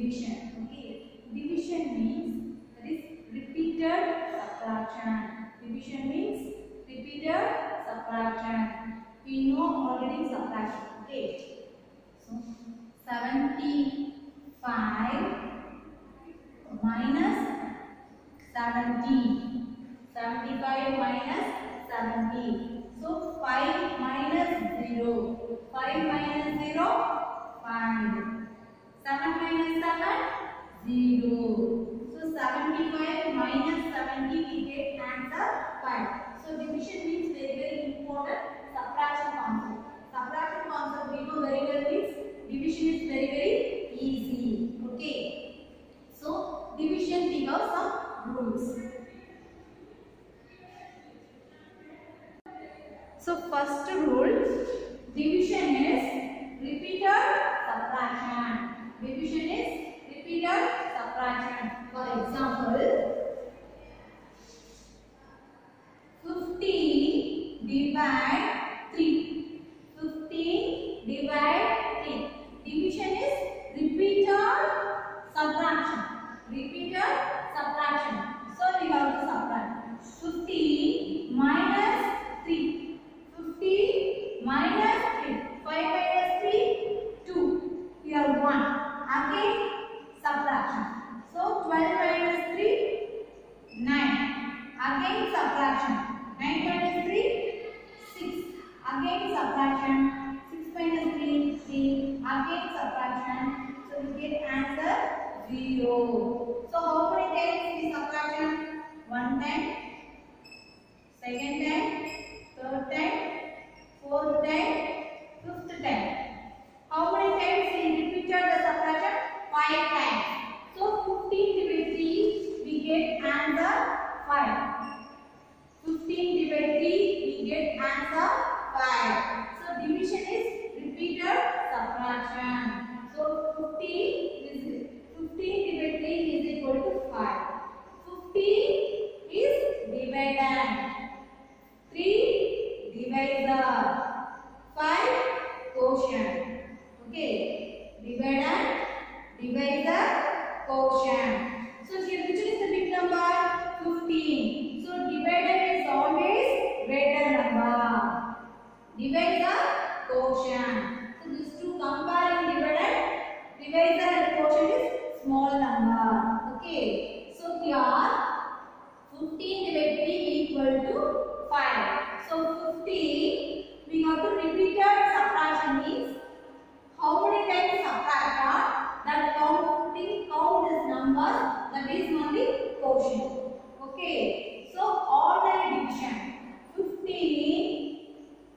division. Okay, division means that is repeated subtraction. Division means repeated subtraction. We know already subtraction. Okay, so 75 minus 70. 75 minus 70. So 5 minus 0. 5 minus 0, 5. 7 minus 7, 0. So 75 minus 70, we get answer 5. So division means very important subtraction concept. Subtraction concept we know very well means division is very easy. Okay. So division we have some rules. So first rule, division is repeated subtraction. Division is repeated subtraction. For example, 15 divide 3. 15 divide 3. Division is repeated subtraction. Repeated subtraction. So we have to subtract. 15 minus 3. 15 minus 3. 5 minus 3, 2. Here 1. Again subtraction. So 12 minus 3, 9. Again subtraction. 9 minus 3, 6. Again subtraction. 6 minus 3, 3. Again subtraction. So we get answer 0. So how many times we subtraction? One time, second time, third time, fourth time, fifth time. How many times we repeated the subtraction? 5 times. So 15 divided 3, we get answer 5. 15 divided 3, we get answer 5. So division is repeated subtraction. So 15 divided 3 is equal to 5. 15 is dividend. 3 divisor. 5 quotient. Okay, dividend, divisor, quotient. So here which is the big number? 15. So dividend is always greater number. Divisor, quotient. So these two comparing dividend, divisor and quotient is small number. Okay. So here 15 divided 3 equal to 5. So 15 we have to repeat subtraction means how many times subtract that count this number, that is only quotient. Okay. So ordinary division. 15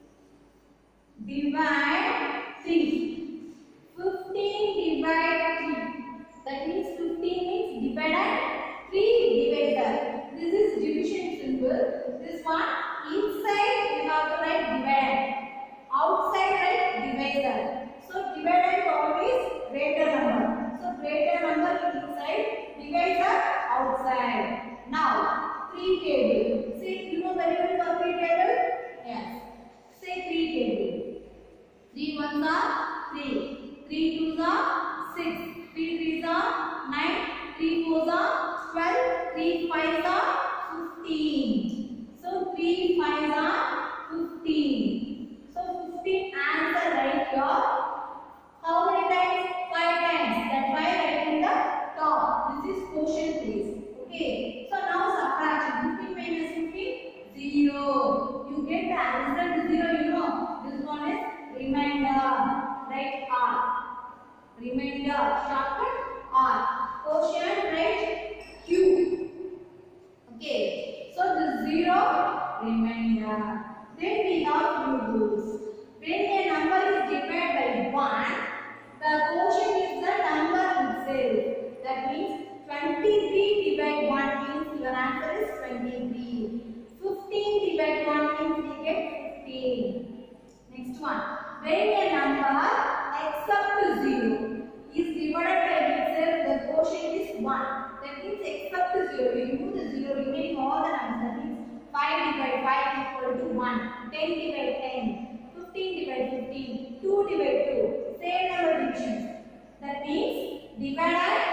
divide 3. 15 divide 3. That means 15 means dividend, 3 divisor. This is division symbol. This one inside we have to write dividend. Outside write divisor. So dividend is always greater number. So greater number inside, divisor outside. Now 3 table. Say you know very well for 3 table? Yes. Say 3 table. 3 ones are 3. 3 twos are 6. 3 threes are 9. 3 fours are 12. 3 fives are 15. So 3 fives are 15. So 15 answer right here. How many times? 5 times. That 5 right in the top. This is quotient place. Okay. So now subtraction. 15 minus 15, 0. You get the answer to 0. You know. This one is remainder. Write R. Remainder. Shortcut R. Quotient write Q. Okay. So the 0 remainder. Then we have few rules. When a number is divided by 1, the quotient is the number itself. That means 23 divided 1 means your answer is 23. 15 divided 1 means we get 15. Next one. When a number except 0 is divided by itself, the quotient is 1. That means except 0. Remove the 0, remaining all the numbers. That means 5 divided 5 equal to 1. 10 divided 10. 15 divided 15. 2 divided 2. Same number divisions. That means dividend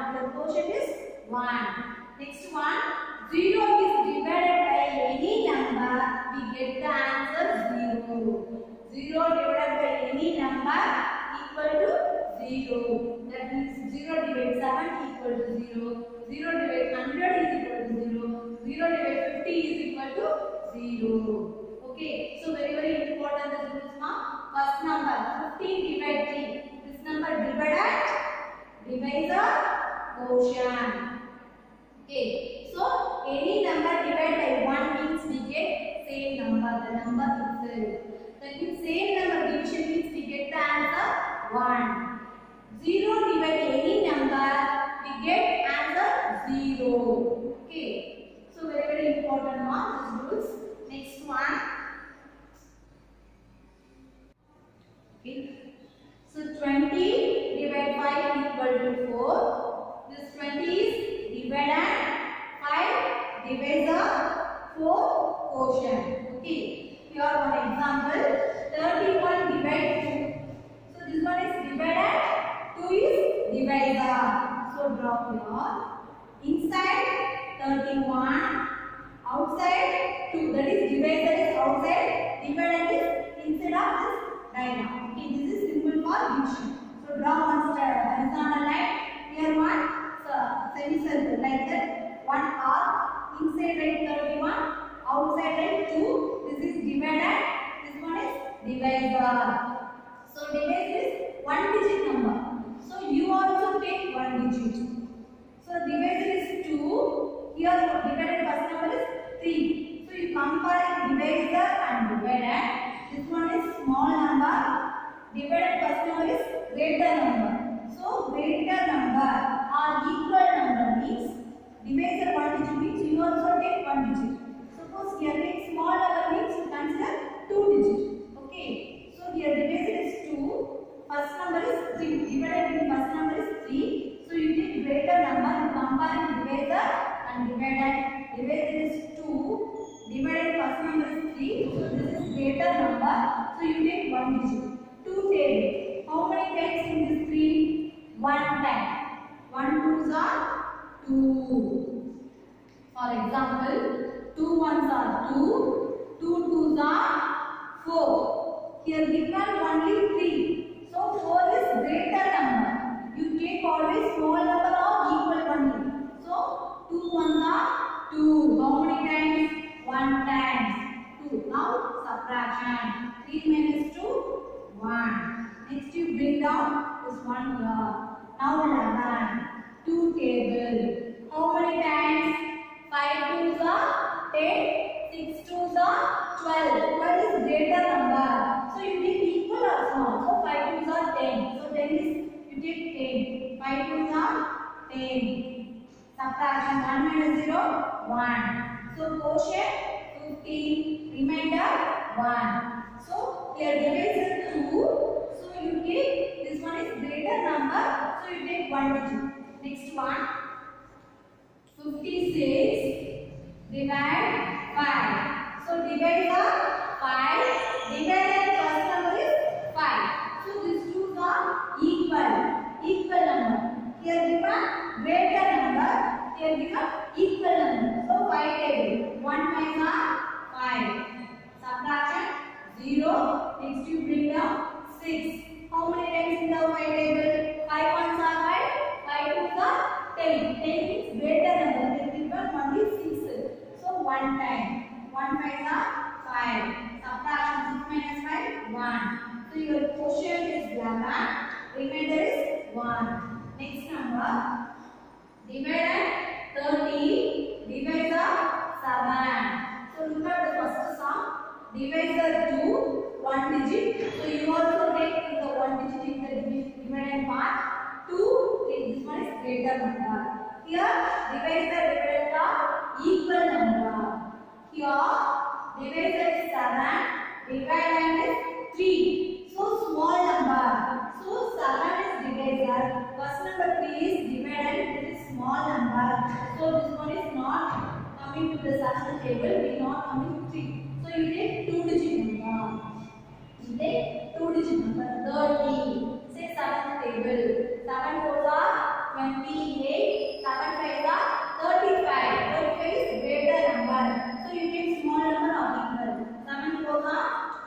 Your quotient is 1. Next one, 0 is divided by any number, we get the answer 0. 0 divided by any number equal to 0. That means 0 divided 7 equal to 0. 0 divided 100 is equal to 0. 0 divided 50 is equal to 0. Okay, so very important this rules now. First number 15 divide 3. This number divided, divisor, quotient. Okay, so any number divided by 1 means we get same number, the number itself. That means same number division means we get the answer 1. 0 divided any number, we get answer 0. Okay, so very important one this rules. Next one. Okay. So 20 divided 5 equal to 4. This 20 is divided, 5 divisor, 4 quotient. Okay. Here one example. 31 divide 2. So this one is divided, 2 is divisor. So draw here. Inside 31, outside 2. That is divisor is outside, dividend is inside of this diagram. Okay, this is symbol for division. So draw one horizontal line. Here one semicircle like that. One arc. Inside write 31. Outside write 2. This is divided. This one is divisor. So divisor is 1 digit number. So you also take 1 digit. So divisor is 2. Here divided first number is 3. So you compare divisor and dividend. This one is small number. Divided first number is greater number. So greater number or equal number means divisor 1 digit means you also take 1 digit. Suppose here take small number means you consider 2 digit. Okay. So here divisor is 2. First number is 3. Divided in first number is 3. So you take greater number. You compare divisor and dividend. Divisor is 2. Divided first number is 3. So this is greater number. So you take 1 digit. 2 table. How many times in this 3? 1 time. 1 2s are 2. For example, 2 1s are 2. 2 2s are 4. Here given only 3. So 4 is greater number. You take always small number or equal only. So 2 1s are 2. How many times? 1 times 2. Now subtraction. 3 minus 2, 1. Next you bring down this 1 here. Now 11. 2 table. How many times? 5 2s are 10. 6 2s are 12. 12 is greater number. So you take equal or small. So 5 2s are 10. So 10 is you take 10. 5 2s are 10. Subtraction 1 minus 0, 1. So quotient 15, remainder 1. So here divisor 2. So you take this one is greater number. So you take 1 digit. Next one 56 divide 5. So divisor 5. Divided first number is 5. So these two are equal number. Here given greater number. Here given equal number. So 5 table. 1 5 are 5. Subtraction 0. Next you bring down 6. How many times in the 5 table? 5 1s are 5. 5 2s are 10. 10 means greater number. Here given only 6. So 1 time. 1 5s are 5. Subtraction 6 minus 5, 1. So your quotient is 11. Remainder is 1. Next number. Divided 30. Divisor 7. So look at the first sum. Divisor 2, 1 digit. So you also take the 1 digit in the dividend part. 2, this one is greater number. Here divisor dividend are equal number. Here divisor is 7, dividend is 3. So small number. So 7 is divisor. First number 3 is dividend. It is small number. So this one is not coming to the substitute table. We not coming to 3. So you take 2 digit number. You take 2 digit number 30. Say 7th table. 7 4s are 28.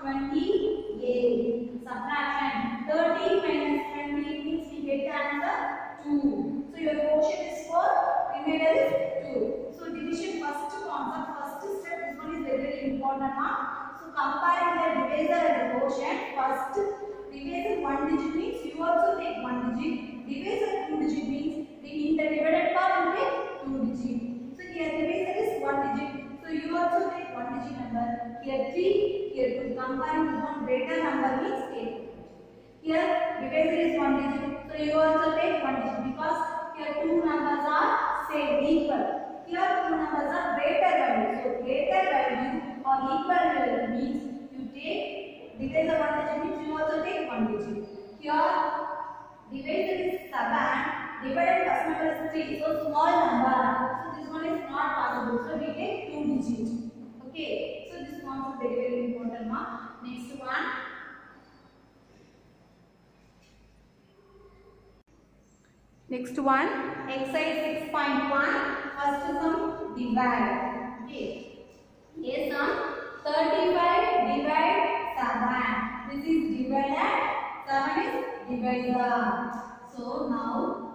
28. Subtraction. 30 minus 20 means we get the answer 2. So your quotient is 4, remainder is 2. So division first concept, first step, this one is very, very important. So comparing the divisor and the quotient, first divisor 1 digit means you also take 1 digit. Divisor 2 digit means in the divided part you take 2 digit. So here divisor is 1 digit. So you also take 1 digit number. Here 3, here 2. Comparing this one, greater number means take. Here divisor is 1 digit. So you also take 1 digit because here two numbers are same, equal. Here two numbers are greater value. So greater value or equal value means you take divisor 1 digit means you also take 1 digit. Here divisor is 7. Divided first number is 3. So small number. So this one is not possible. So we take 2 digits. Okay. So this one is very, very important. Next one. Next one, exercise 6.1, first sum divide. Okay. A sum 35 divide 7. This is divided, 7 is divisor. So now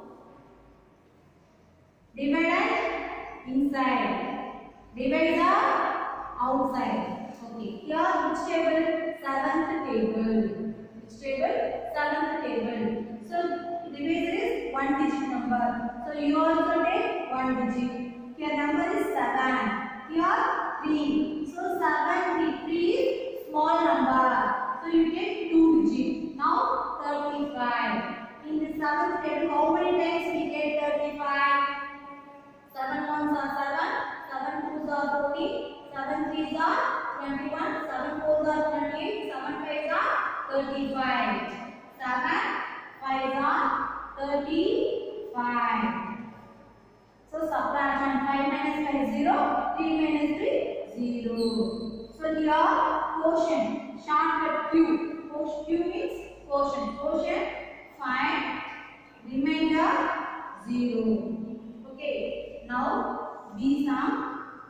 divided inside, divisor outside. Okay. Here which table? 7th table. Which table? 7th table. So divisor is 1 digit number. So you also take 1 digit. Here number is 7. Here 3. So 7, 3 is small number. So you take 2 digit. Now 35. In the 7th table, how many times we get 35? 7 ones are 7. 7 twos are 14. 7 threes are 21. 7 fours are 28. 7 fives are 35. 7 5 are 35. So subtraction 5 minus 5 0, 3 minus 3 0. So here quotient, shortcut Q. Q means quotient. Quotient 5, remainder 0. Okay. Now B sum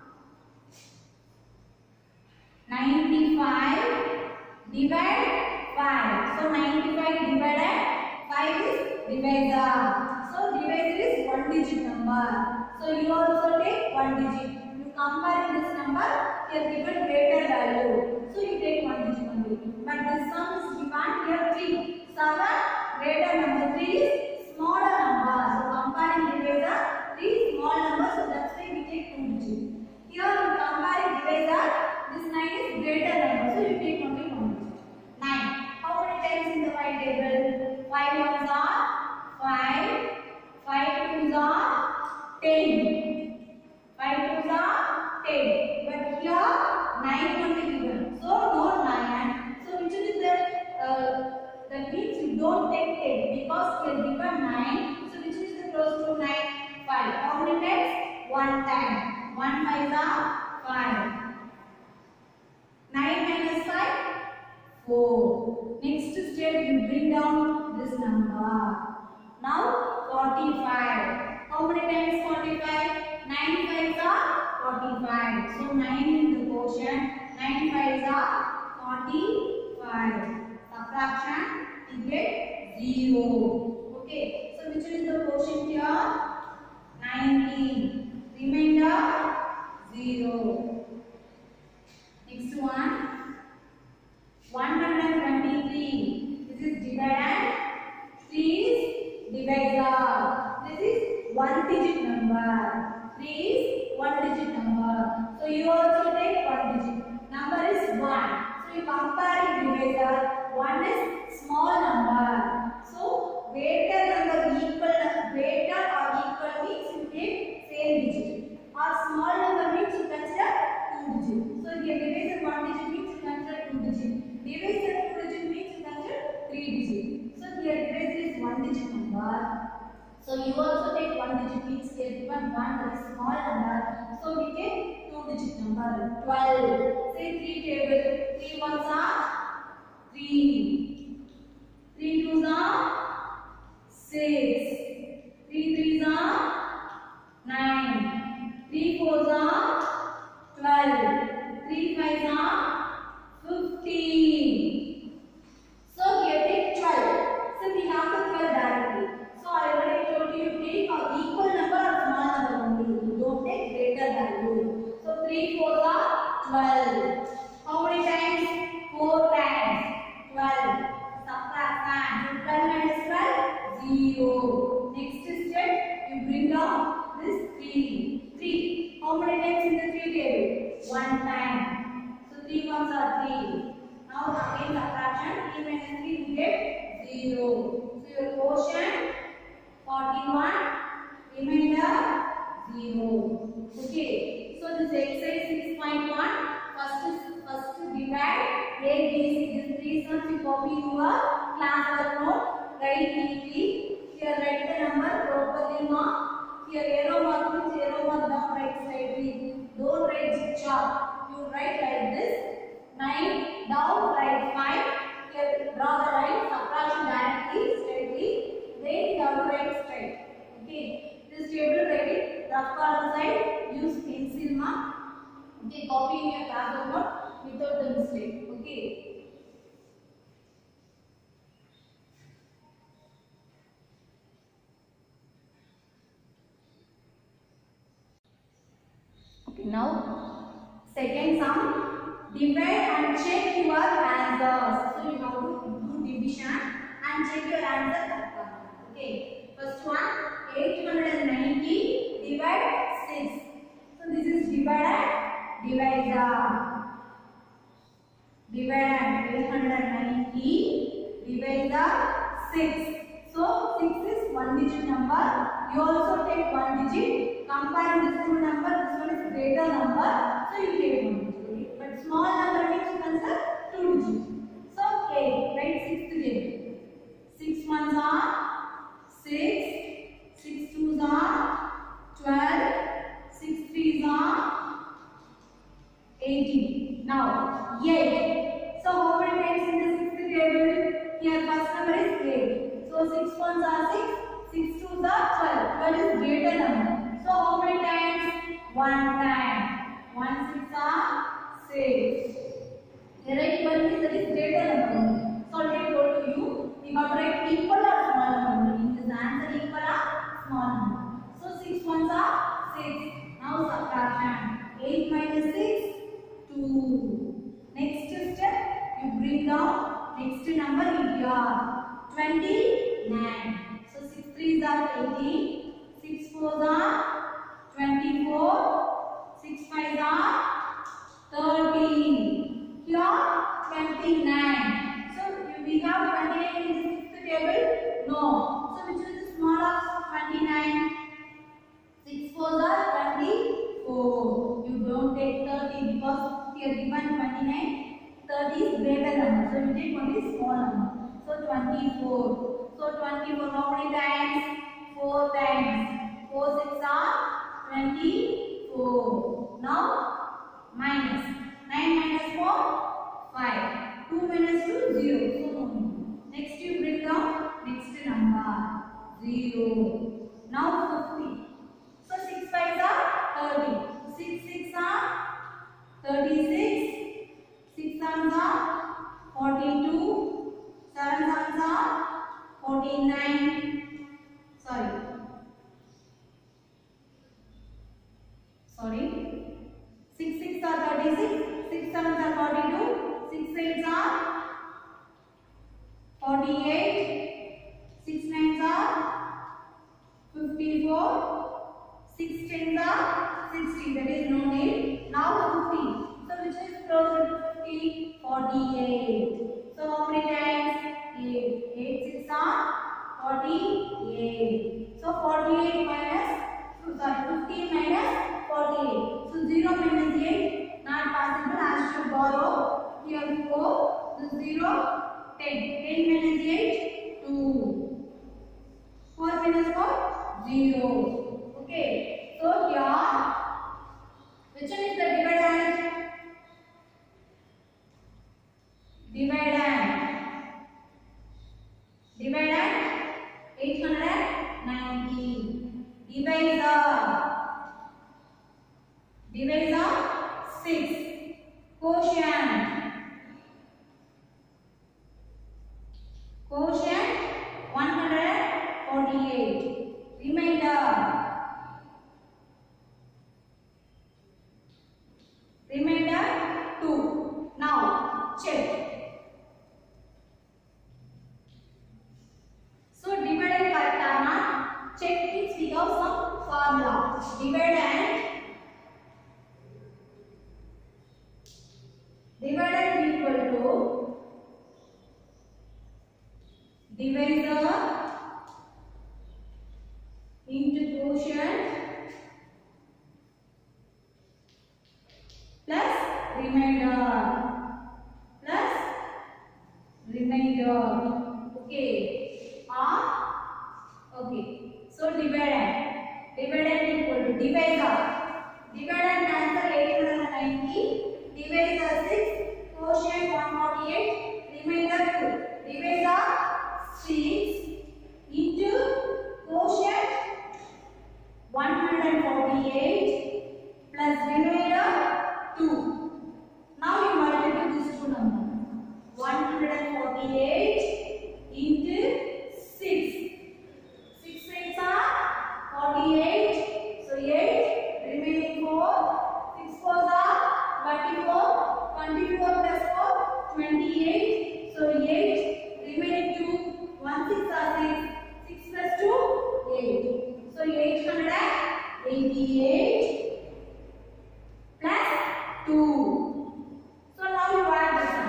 95 divide 5. So 95 divided 5 is divisor. So divisor is 1 digit number. So you also take 1 digit. You compare this number, here given greater value. So you take 1 digit only. But this sum is given here 3. 7 greater number, 3 is smaller number. So comparing divisor, 3 is small number. So that's why we take 2 digits. Here you compare divisor, this 9 is greater number. So you take only 1 digit. 9. How many times in the white table? 5 ones are 5. 5 twos are 10. 5 twos are 10. But here 9 only given. So no 9. So which is that means you don't take 10 because here given 9. So which is the close to 9? 5. How many times? 1 time. 1 5s are 5. 9 minus 5? 4. Next step you bring down this number. Now 45. How many times 45? 9 5s are 45. So 9 in the quotient. 9 5s are 45. Subtraction you get 0. Okay. So which is the quotient here? 19. Remainder 0. Next one. 123. This is divided. 3 is divisor. This is 1 digit number. 3 is 1 digit number. So you also take 1 digit. Number is 1. So you compare divisor. 1 is small number. So greater number greater or equal means you take same digit. Or small number means you consider 2 digit. So here divisor 1 digit means you consider 2 digit. Divisor 2 digit means you consider 3 digit. So here divisor is 1 digit number. So you also take 1 digit means here given 1 that is small number. So we take 2 digit number 12. Say 3 table. 3 ones are 3. 3 twos are 6. 3 threes are 9. 3 fours are 12. 3 fives are 15. subtraction. 3 minus 3 we get 0. So your quotient 41, remainder 0. Okay. So this exercise 6.1. First divide A, B, C. These three sums you copy your class work note. Write neatly. Here write the number properly mark. Here arrow mark means arrow mark down right slightly. Don't write zigzag. You write like this. 9 down write 5. Here draw the line. Subtraction directly straightly. Then you have to write straight. Okay. This table write it rough column side. Use pencil mark. Okay. Copy in your class work note without the mistake. Okay. Now, second sum, divide and check your answers. So you have to do division and check your answer. Okay. First one, 890 divide 6. So this is divide and divisor. Divide and 890 divide the 6. So 6 is one digit number. You also take one digit. Compare this two number. This one is greater number. So you take one digit. But small number means you consider two digits. So 8. Write 6 digit. 6 ones are 6. 6 twos are 12. 6 threes are 18. Now 8. So how many times in the sixth table? Here first number is 8. So 6 ones are 6. 6 twos are 12. 12 is greater number. So how many times? One time. 1 6 are 6. Here write 1 is that is greater number. So already told to you. You have to write equal or small number. In this answer equal or small number. So 6 ones are 6. Now subtraction. 8 minus 6. 2. Next step, you bring down next number in here. 29. So 6 threes are 18. 6 fours are 24. 6 fives are 13. Here 29. So we have 29 in the sixth table? No. So which is the smallest of 29? 6 fours are 24. You don't take 30 because here given 29. 30 is greater number. So you take only small number. So 24. So 24 how many times? 4 times. 4 6 are 24. Now minus. 9 minus 4 5. 2 minus 2 0. So no. Next you bring down next number 0. Now 50. So 6 5s are 30. 6 6 are 36. 6 sums are 42. 7 sums are 49. Sorry. 6 6 are 36. 6 sums are 42. 6 8s are 48. 6 9s are 54. 6 10s are 60. That is no need. Now 50. So which is closer to 50? 48. So how many times? 8. 8 6 are 48. So 48 minus, sorry, 15 minus 48. So 0 minus 8 not possible. As to borrow. Here 4. This 0. 10. 10 minus 8 2. 4 minus 4 0. Okay. So here which one is the dividend? Dividend 890. Divisor 6. Quotient 148. Remainder 2. Now check. So divide and correct check means we have some formula. Divide and equal to divisor into quotient plus remainder. Okay. Okay. So dividend equal to divisor. Dividend answer 890. Divisor 6. Quotient 148. Remainder 2. Divisor 6 into quotient 148 plus remainder 2. Now you multiply these two numbers. 148 into 6. 6 8s are 48. So 8 remaining 4. 6 4s are 24. 24 plus 4 28. So 8 remaining 2. 1 6 are 6. 6 plus 2 8. So 888 plus 2. So now you add the sum.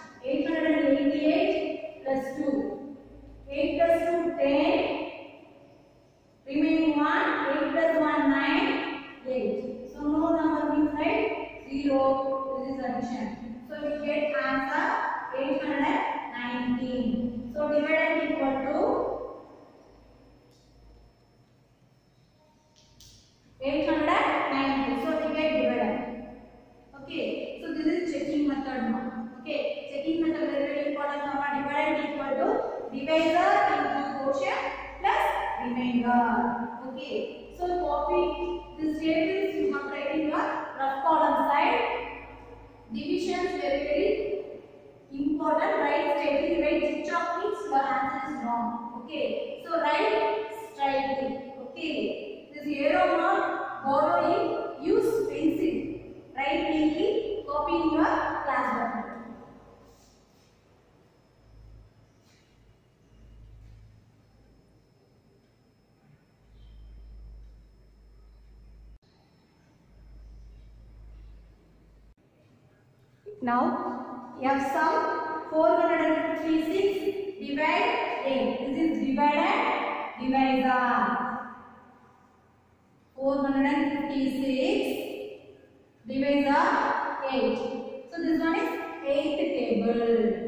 888 plus 2. 8 plus 2 10. Remaining 1. 8 plus 1 9. 8. So no number means right 0. This is addition. So we get answer 819. So dividend equal to 890. So we get dividend. Okay. So this is checking method now. Okay. Checking method very important. Dividend equal to divisor into quotient plus remainder. Okay. So copy this tables you have write in your rough column side. Divisions very important. Write straightly. Write zigzag means your answer is wrong. Okay. So write straightly. Okay. This arrow mark borrowing. Use pencil. Write neatly. Copy in your class book. Now, you have sum 456 divide 8. This is divided divisor. 456 divisor 8. So this one is 8th table.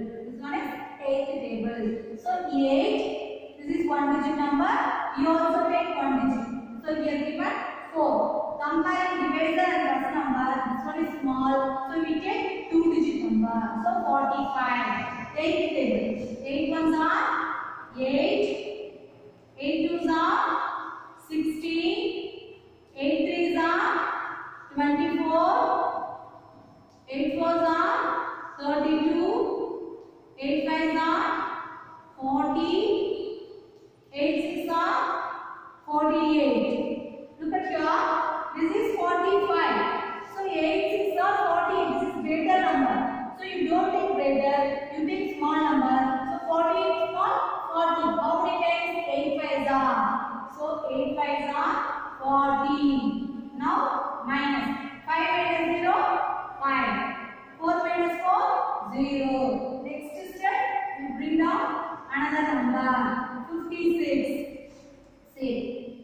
So 8. This is one digit number. You also take one digit. So here given 4. Comparing divisor and first number, this one is small, so we take 2 digit number. So 45. 8th table. 8 ones are 8. 8 twos are 16. 8 threes are 24. 8 fours are 32. 8 fives are 40. 8 six are 48. Look at here. This is 45. So 8 6 are 40. This is greater number. So you don't take greater. You take small number. So 40 is small. 40. How many times 8 5s are? So 8 5s are 40. Now minus 5 minus 0 5. 4 minus 4 0. Next step you bring down another number 56. See.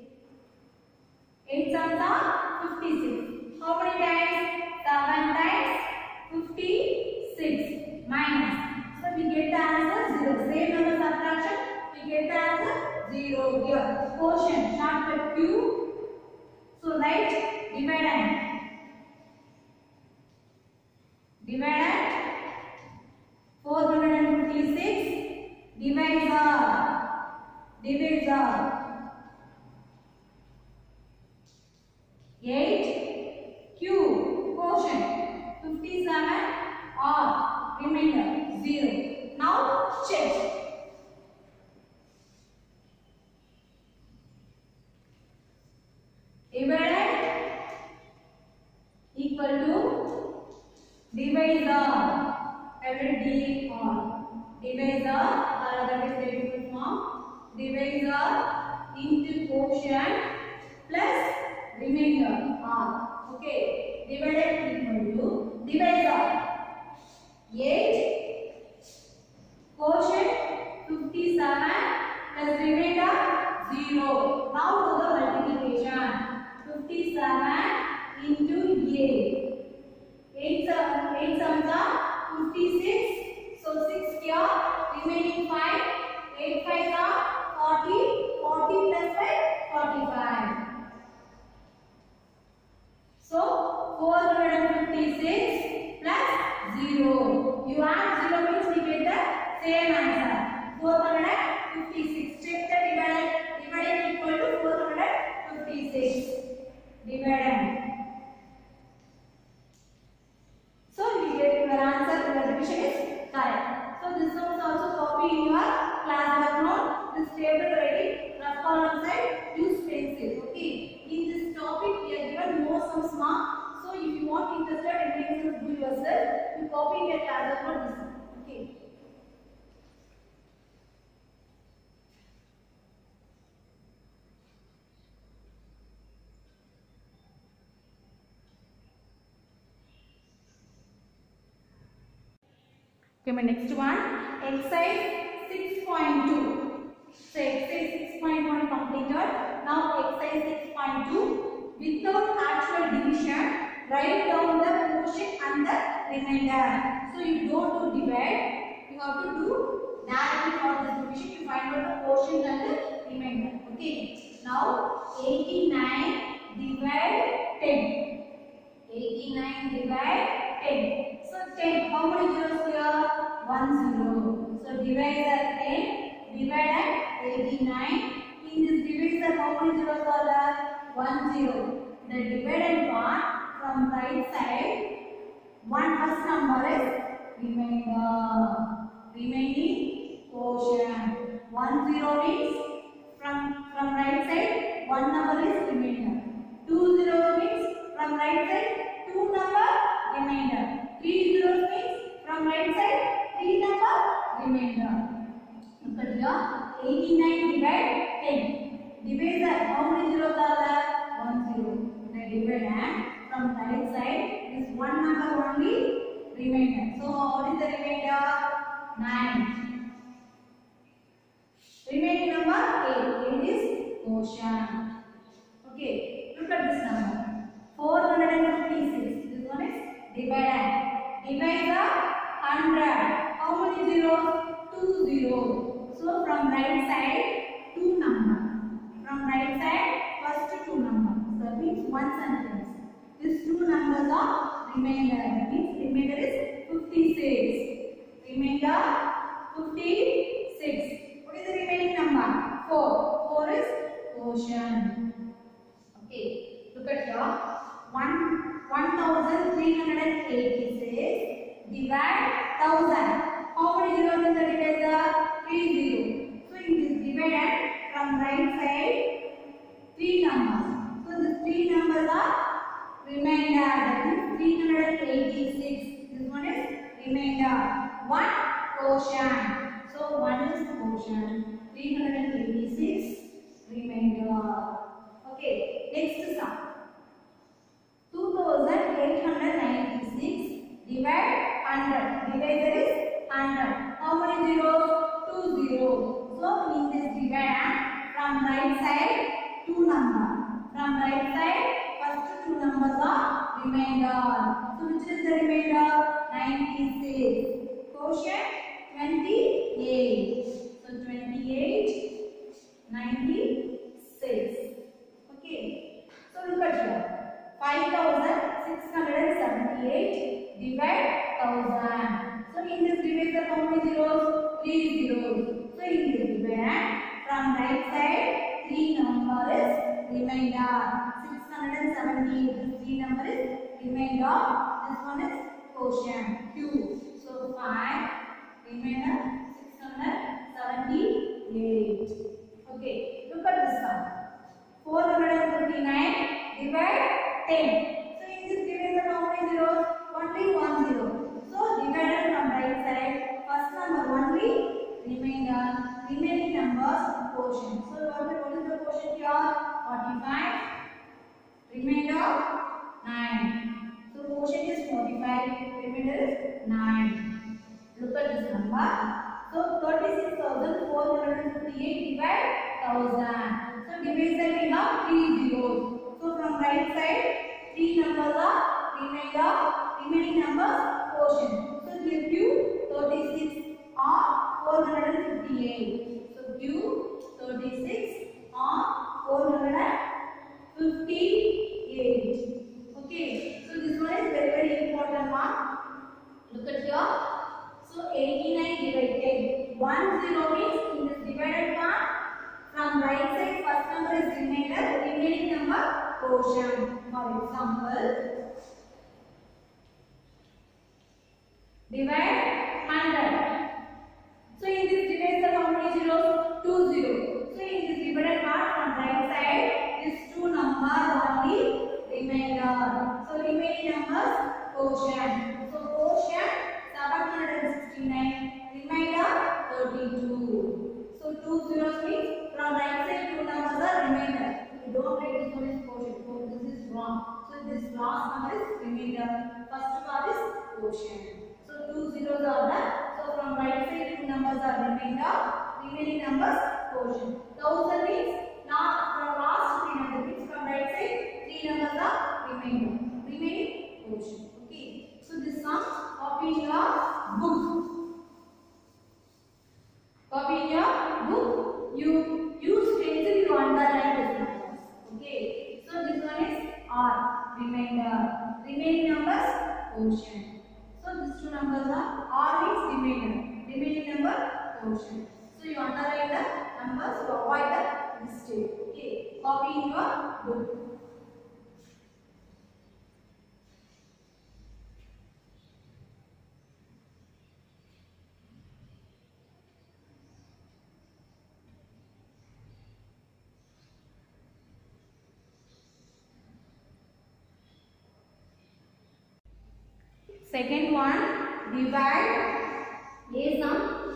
8 sums are 56. How many times? 7 times 56 minus. So we get the answer 0. Same number subtraction. We get the answer 0 here. Quotient shortcut Q. So write dividend. Dividend 456 divisor. 8 Q quotient 57 R remainder 0. Now check. Dividend equal to divisor. Every D on divisor or that is very form. Divisor into quotient plus remainder R. Okay. Dividend equal to divisor 8 quotient 57 remaining 5. 8 5 are 40. 40 plus 5, 45. So 456 plus 0. You add 0 means we get the same answer. 456. Check the dividend. Dividend equal to 456. Dividend. So you get your answer. Your division is correct. So this one is also copy in your class work note. This table writing, rough column side, use pencil. Okay. In this topic we are given more some marks. So if you want interested in making do yourself, you copy in your class work note this one. Okay. Okay, my next one, exercise 6.2. So exercise 6.1 completed. Now exercise 6.2. Without actual division, write down the quotient and the remainder. So you don't do divide. You have to do directly for this division. You find out the quotient and the remainder. Okay. Now 89 divide 10. 89 divide 10. So 10, how many zeros here? 1 0. So divisor 10, divide 89. In this divisor, how many zeros are there? 1 0. The dividend part from right side, one first number is remainder. Remaining quotient. 1 0 means from right side, one number is remainder. 2 0 means from right side, two number remainder. 3 zeros means from right side 3 number remainder. Look at here, 89 divide 10. Divisor, how many zeros are there? 1 0. The dividend from right side is one number only remainder. So what is the remainder? 9. Remaining number 8. 8 is quotient. Okay, look at this number. 456. This one is dividend. Divisor 100. How many zeros? 2 zeros. So from right side, 2 number. From right side, first 2 numbers. So that means one sentence. These 2 numbers are remainder. That means remainder is 56. Remainder 56. What is the remaining number? 4. 4 is quotient. Okay. Look at here. 1386 divide 1000. How many zeros in the divisor? 3 zeros. So in this dividend from right side 3 numbers. So these 3 numbers are remainder. That means 386. This one is remainder. 1 quotient. So 1 is quotient. 386 remainder. Okay. Next sum. 2896 divide 100. Divisor is 100. How many zeros? 2 zeros. So in this dividend from right side 2 numbers. From right side first 2 numbers are remainder. So which is the remainder? 96. Quotient 28. So 28, 96. Okay. So look at here. 5678 divide 1000. So in this divisor, how many zeros? 3 zeros. So in this dividend, from right side, 3 number is remainder. 678. This 3 number is remainder. This one is quotient Q. So 5 remainder 678. Okay. Look at this one. 459 divide 10. So in this divisor, how many zeros? Only 1 zero. So divided from right side, first number only remainder, remaining numbers quotient. So what is the quotient here? 45. Remainder 9. So quotient is 45. Remainder is 9. Look at this number. So 36,458 divide 1000. So divisor we have 3 zeros. So from right side, 3 numbers are remainder, remaining numbers quotient. So give you 36 or 458. So Q 36 or 458. Okay. So this one is very very important one. Look at here. So 89 divided 10 means in this divided part from right side first number is remainder, remaining number quotient. For example, divide 100. So in this divider how many zeros? 2 zeros. So in this divided part from right side these two numbers only remainder. So remaining numbers quotient. So quotient 769, remainder 32. So 2 zeros means from right side two numbers are remainder. You don't write this one is quotient. So this is wrong. So this last number is remainder. First part is quotient. So 2 zeros are there. So from right side two numbers are remainder. Remaining numbers quotient. 1000 means not from last three numbers means from right side three numbers are remainder. Remaining quotient. Okay. So this sum copy in your book. Copy in your book. You use pencil, you underline this numbers. Okay. So this one is R, remainder. Remaining numbers quotient. So these two numbers are R means remainder. Remaining number quotient. So you underline the numbers to avoid the mistake. Okay. Copy in your book. Second one, divide a sum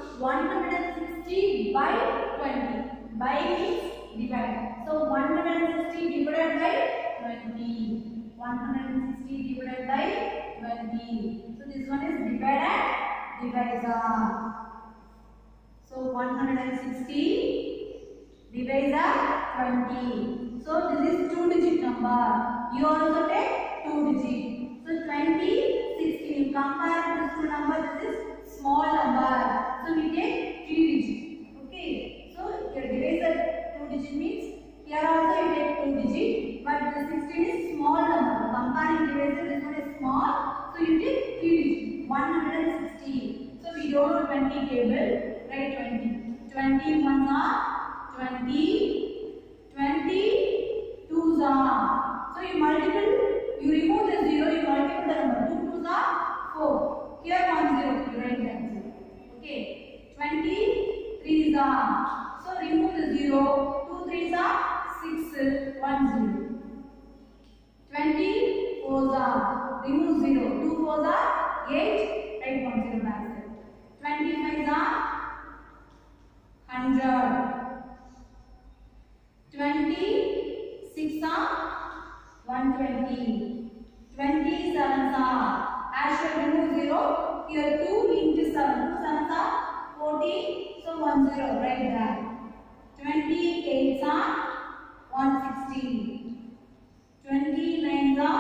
160 by 20. By means divide. So 160 divided by 20. 160 divided by 20. So this one is divide and divisor. So 160 divisor 20. So this is 2-digit number. You also take 2 digit. So 20, 16. Compare this two number. This is small number. So we take 3 digit. Okay. So your divisor 2 digit means here also you take 2 digit. But the 16 is small number. Comparing divisor, this one is small. So you take 3 digit. 160. So we don't know 20 table. Write 20. 20 ones are 20. 20 twos are. So you multiple. You remove the 0, you multiply the number. 2 twos are 4. Here 1 0, you write that 0. Okay. 20 threes are. So remove the 0. 2 threes are 6, 1 0. 20 fours are. Remove 0. 2 fours are 8. Write 1 0 back side. 25 are 100. 26 are 120. 27 are. As you remove 0, here 2 into 7. 2 7s are 14. So 1 0 right there. 28 are 160. 29 are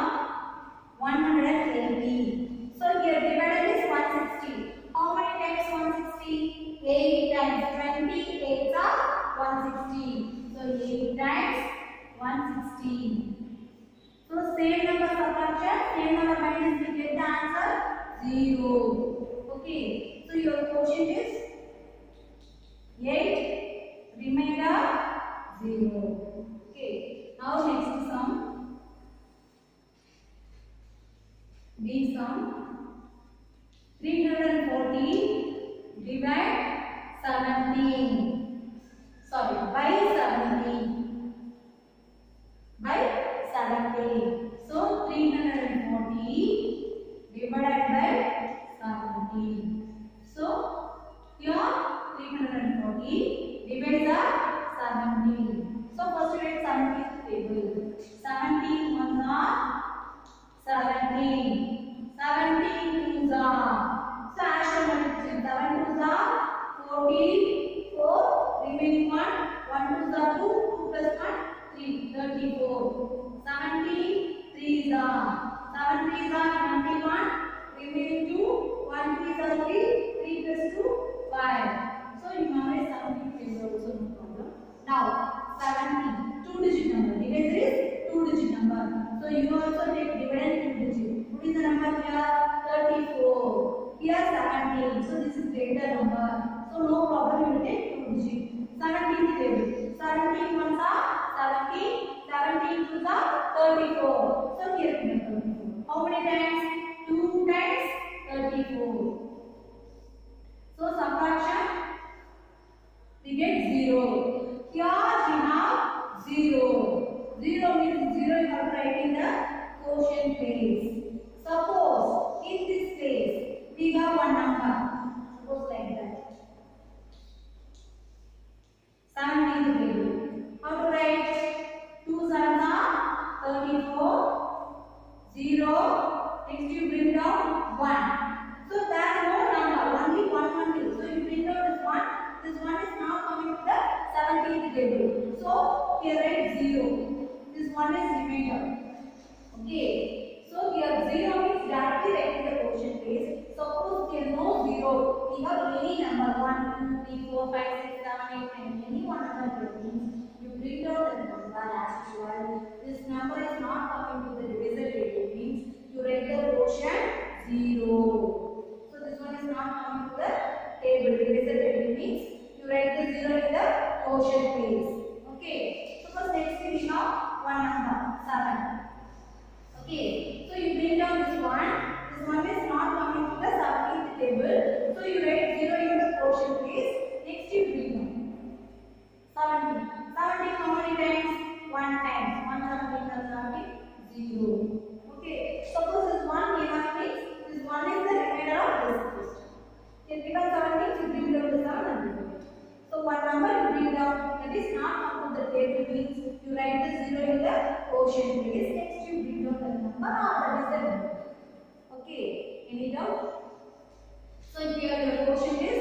180. So here divided is 160. How many times 160? 8 times. 28 are 160. So 8 times 160. So same number subtraction, same number minus, we get the answer 0. Okay. So your quotient is 8, remainder 0. Okay. Now next sum. B sum 340 divide 17. Sorry, by 17. By 17. So 340 divided by 17. So here 340 divided by 17. So first we write 17 table. 17 ones are 17. 17 twos are. So as shown multiplication 7 twos are 14. 4 remaining one. 1 twos are 2. 2 plus 1 3. 34. 17 threes are. 7 threes are 21. Remaining 2. 1 threes are 3. 3 plus 2 5. one is remainder. Okay. So here 0 means directly write in the quotient place. Suppose there is no 0, we have any number 1, 2, 3, 4, 5, 6, 7, 8, 9, any one number here means you bring down the number as usual. This number is not coming to the divisor table means you write the quotient 0. So this one is not coming to the table. Divisor table means you write the 0 in the quotient place. Okay. So first next we have one number 7. Okay, so you bring down this one. This one is not coming to the 17th table. So you write 0 in the quotient place. Next you bring down 17. 17 how many times? 1 time. 1 17 0. Okay, suppose this one given means this one is the remainder of this list. Here given 17, you bring down the 7 and bring it. So one number you bring down that is not come to the table means you write the 0 in the quotient place. Next you bring down the number or that is the number. Okay, any doubt? So here your quotient is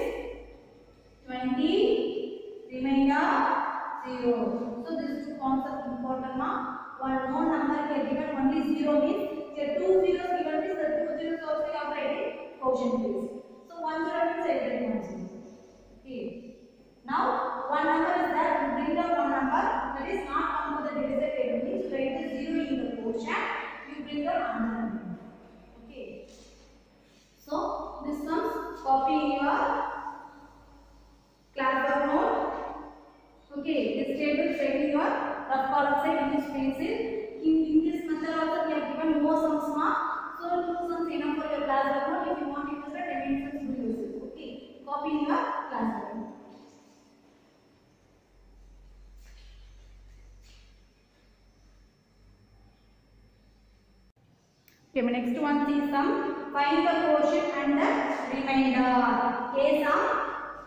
20, remainder 0. So this is concept important now. One more number here given only 0 means here 2 zeros given means the 2 zeros also you have written quotient place. So 1 0 means I write 1 0. Okay. Now one number is there, you bring down one number that is not come to the divisor table means you write the 0 in the quotient, you bring down another number. Okay. So this comes copy in your class note. Okay, this table is written in your rough column side in this pencil. In this method also we have given more sums now. So 2 sums enough for your class note. If you want to use the dimensions will use it. Okay, copy in your class note. Okay, my next one is sum. Find the quotient and the remainder. A sum.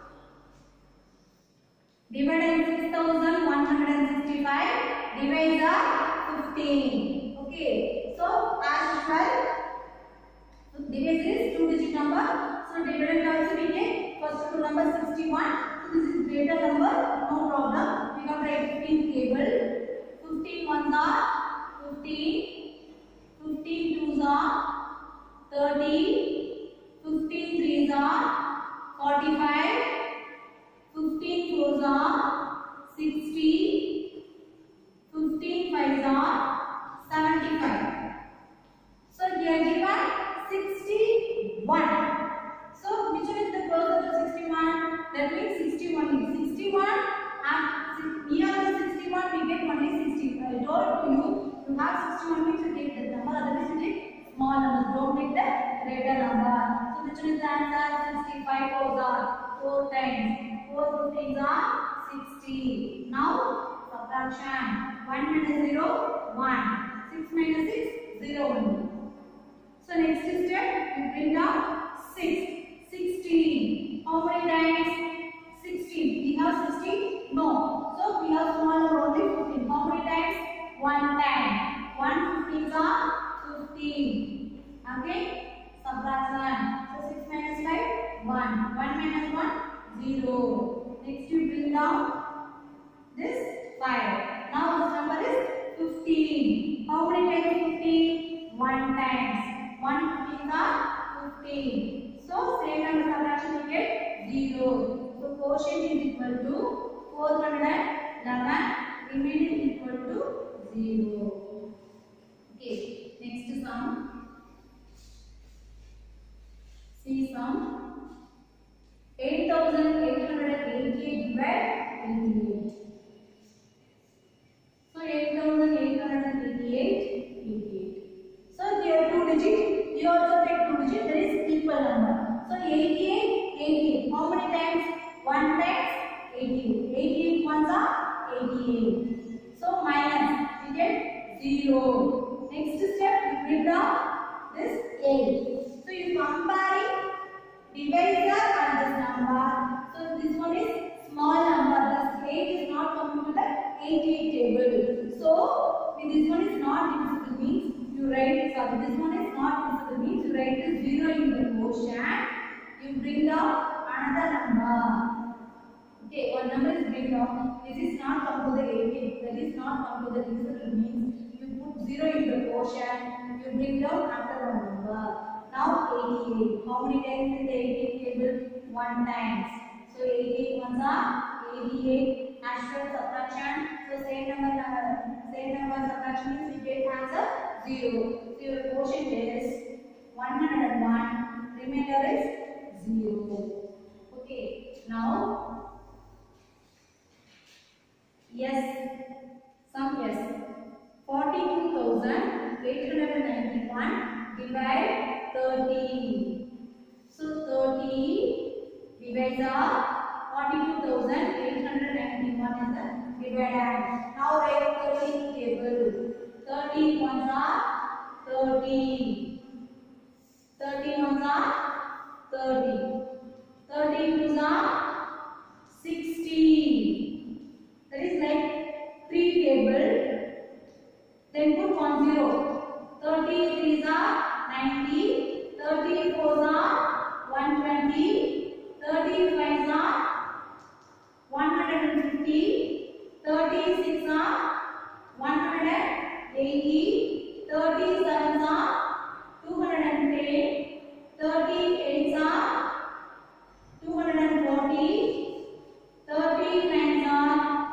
Dividend 6165. Divisor 15. Okay. So as usual, divisor is 2-digit number. So dividend also we take first two number 61. So this is greater number. No problem. We can write 15 table. 15 ones are 15. 15 twos are 30, 15 threes are 45, 15 fours are 60, 15 fives are 75. So here given 61. So which one is the closer to 61? That means 61 is 61. And near the 61 we get only 60. I told you. You have 61 means you take that number, otherwise you take small numbers, don't take the greater number. So which one is the answer? 65 fours are 4 times, 4 15s are 60. Now subtraction, 1 minus 0, 1, 6 minus 6, 0 only. So next step, you bring down 6, 16. How many times? 16. We have 16? No. So we have small number only 15. How many times? 1 time. 1 15s are 15. Okay? Subtraction. So 6 minus 5, 1. 1 minus 1, 0. Next you bring down this 5. Now this number is 15. How many times 15? 1 times. 1 15s are 15. So same number subtraction we get 0. So quotient is equal to 411. Remainder is equal to 0. Okay, next sum. See sum. 8888 divided 88. So 8888, 88. So there are 2 digits. You also take 2 digits. That is equal number. So 88, 88. How many times? 1 times 88. 88 ones are 88. So minus. We get 0. Next step, you bring down this 8. So you comparing divisor and this number. So this one is small number. This 8 is not coming to the 88 table. So this one is not divisible means you write. Sorry, this one is not divisible means you write the 0 in the quotient. You bring down another number. Okay, one number is bring down. down. This is not come to the 18. That is not come to the decimal means you put 0 in the quotient. You bring down after one number. Now 88. How many times in the 88 table? 1 times. So 88 ones are 88. Actual subtraction. So same number subtraction means you get answer 0. So your quotient is 101. Remainder is 0. Okay. Now yes. Sum yes. 42,891 divide 30. So 30 divides are 42,891 is the dividend. Now write 30 table. 30 ones are 30. 30 ones are 30. 30 twos are 60. That is like 3 table. Then put 1 0. 30 threes are 90. 30 fours are 120. 30 fives are 150. 36 are 180. 37 are 210. 38 are 240. 39 are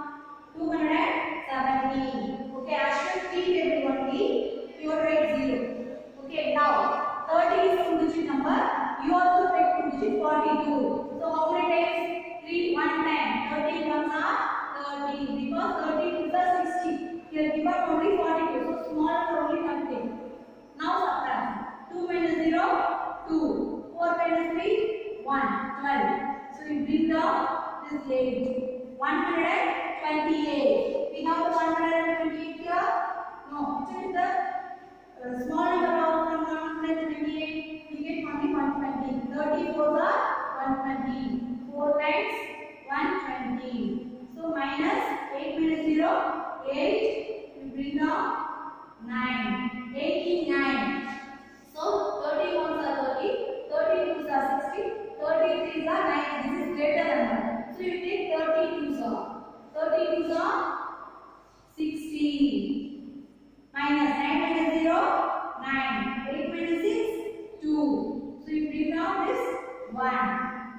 270. Okay, after 3 table only, you write 0. Okay, now 30 is 2 digit number. You also write 2 digit 42. So how many times? 3 1 time. 30 ones are 30 because 30 is 60. Here given only 42. So small number only one thing. Now subtract. 2 minus 0 2. 4 minus 3 1 12. So you bring down this 8. 128. We have the 128 here. No, which is the small number of 128. We get only 120. 34 are 120. 4 times 120. So minus 8 minus 0 8. You bring down 9. 89. So 31s are 30. 32s are 60. 33s are 9. This is greater number. So you take 32s off. 32s are 60. Minus 9 minus 0 9. 8 minus 6 2. So you bring down this 1.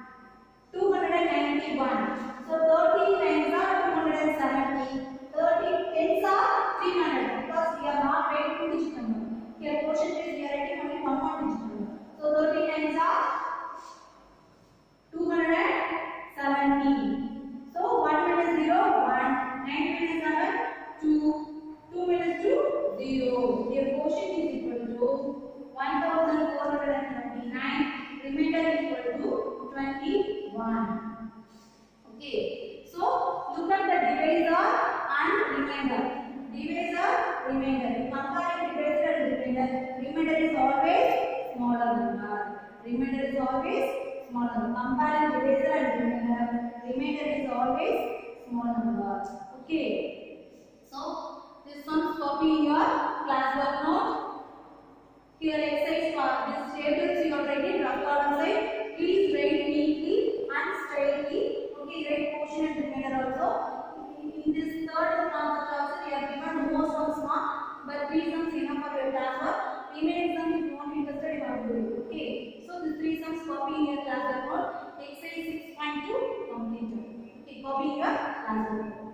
291. So 30 9s are 270. 30 10s are 300 because we are not writing 2 digit number. Here quotient is we are writing only 1 digit number. So 30 9s are 270. So 1 minus 0 1. 9 minus 7 2. 2 minus 2 0. Here quotient is equal to 1429. Remainder is equal to 21. Okay. So look at the divisor and remainder. Divisor, remainder. You compare divisor and remainder. Remainder is always smaller number. Remainder is always smaller. Compare divisor and remainder. Remainder is always small number. Okay. So this one's copy in your classwork note. Here exercise for this tables you are writing rough column side. Please write neatly and straightly. Okay, write quotient and remainder also. In this third concept also we have given most sums mark, but 3 sums enough for your classwork. Remaining sum if you want interested you have to do it. Okay. So the 3 sums copy in your classwork note. Exercise 6.2 completed. Okay, copy in your classwork.